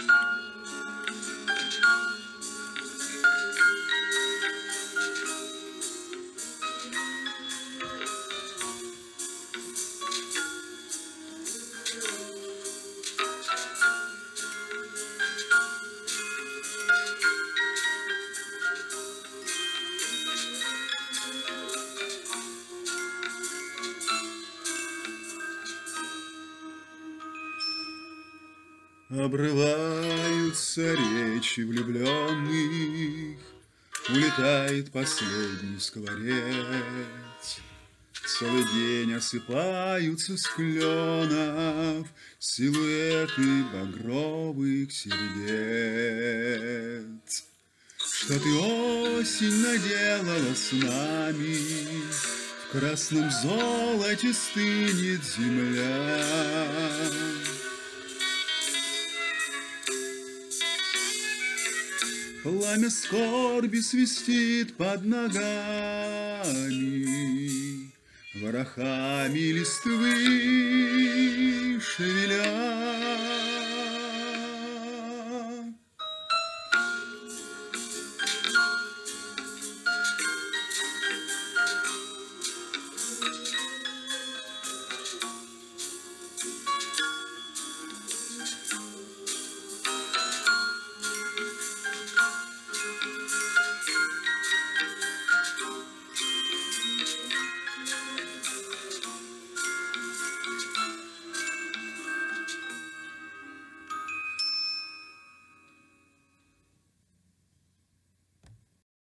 Обрываются речи влюбленных, улетает последний скворец. Целый день осыпаются с кленов силуэты багровых сердец. Что ты, осень, наделала с нами? В красном золоте стынет земля. Пламя скорби свистит под ногами, ворохами листвы шевеля.